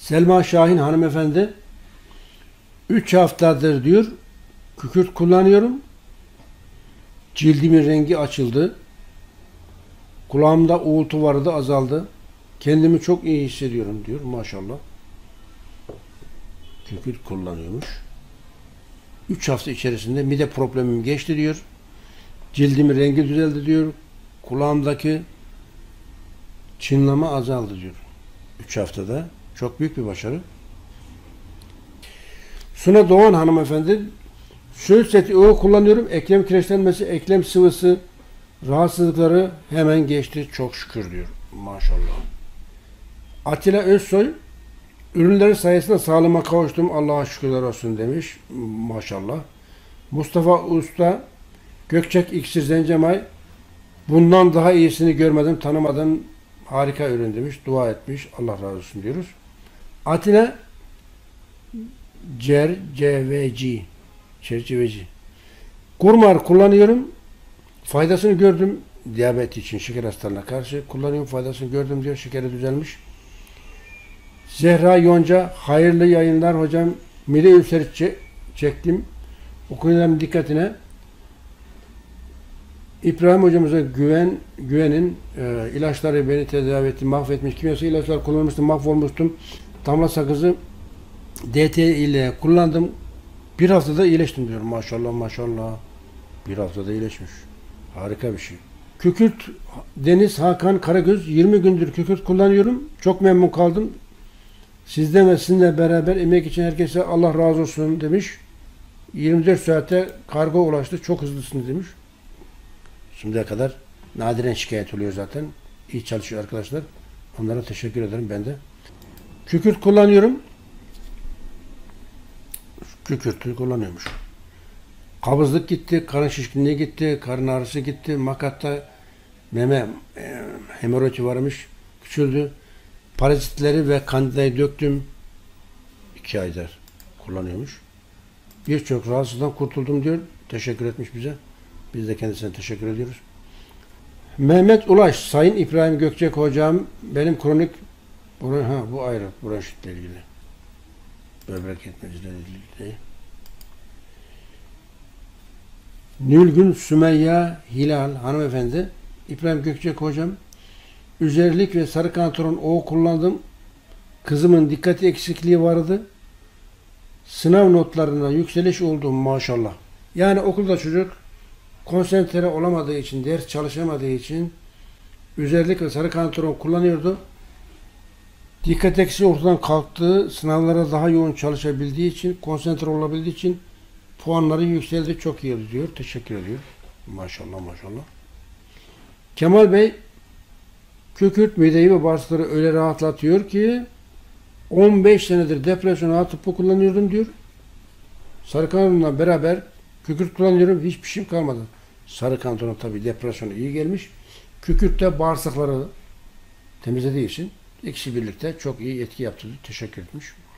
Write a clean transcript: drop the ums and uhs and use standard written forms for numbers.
Selma Şahin hanımefendi 3 haftadır diyor kükürt kullanıyorum. Cildimin rengi açıldı. Kulağımda uğultu vardı, azaldı. Kendimi çok iyi hissediyorum diyor maşallah. Kükürt kullanıyormuş. 3 hafta içerisinde mide problemim geçti diyor. Cildimin rengi düzeldi diyor. Kulağımdaki çınlama azaldı diyor. 3 haftada. Çok büyük bir başarı. Suna Doğan hanımefendi Söğüt seti kullanıyorum. Eklem kireçlenmesi, eklem sıvısı rahatsızlıkları hemen geçti. Çok şükür diyor. Maşallah. Atilla Özsoy ürünleri sayesinde sağlığıma kavuştum. Allah'a şükürler olsun demiş. Maşallah. Mustafa Usta Gökçek İksir Zencemay bundan daha iyisini görmedim, tanımadım. Harika ürün demiş. Dua etmiş. Allah razı olsun diyoruz. Atilla Çerçeveci. Kurmar kullanıyorum. Faydasını gördüm. Diyabet için, şeker hastalığına karşı kullanıyorum. Faydasını gördüm diyor. Şekeri düzelmiş. Zehra Yonca hayırlı yayınlar hocam. Mide ülseri çektim. Okuyucuların dikkatine. İbrahim hocamıza güvenin ilaçları beni tedavi etti, mahvetmiş. Kimyasal ilaçlar kullanmıştım, mahvolmuştum. Damla sakızı DT ile kullandım. Bir haftada iyileştim diyorum. Maşallah maşallah. Bir haftada iyileşmiş. Harika bir şey. Kükürt Deniz Hakan Karagöz 20 gündür kükürt kullanıyorum. Çok memnun kaldım. Sizden ve sizinle beraber emek için herkese Allah razı olsun demiş. 24 saate kargo ulaştı. Çok hızlısınız demiş. Şimdiye kadar nadiren şikayet oluyor zaten. İyi çalışıyor arkadaşlar. Onlara teşekkür ederim ben de. Kükürt kullanıyorum. Kükürtü kullanıyormuş. Kabızlık gitti, karın şişkinliği gitti, karın ağrısı gitti, makatta meme hemoroidi varmış, küçüldü. Parazitleri ve kandidayı döktüm. 2 aydır kullanıyormuş. Birçok rahatsızlıktan kurtuldum diyor. Teşekkür etmiş bize. Biz de kendisine teşekkür ediyoruz. Mehmet Ulaş, Sayın İbrahim Gökçek hocam, benim kronik bu ayrı, bronşitle ilgili. Böbrek yetmezliğiyle ilgili. Nülgün Sümeyye Hilal hanımefendi, İbrahim Gökçek hocam, üzerlik ve sarı kantaron kullandım. Kızımın dikkati eksikliği vardı. Sınav notlarına yükseliş oldu maşallah. Yani okulda çocuk konsantre olamadığı için, ders çalışamadığı için üzerlik ve sarı kantaron kullanıyordu. Dikkat eksiği ortadan kalktı. Sınavlara daha yoğun çalışabildiği için, konsantre olabildiği için puanları yükseldi. Çok iyi diyor. Teşekkür ediyor. Maşallah maşallah. Kemal Bey kükürt mideyi ve bağırsakları öyle rahatlatıyor ki 15 senedir depresyona tıbbı kullanıyordum diyor. Sarı kantaronla beraber kükürt kullanıyorum. Hiçbir şey kalmadı. Sarı kantaron tabii depresyona iyi gelmiş. Kükürt de bağırsakları temizlediği için ikisi birlikte çok iyi etki yaptı. Teşekkür etmiş.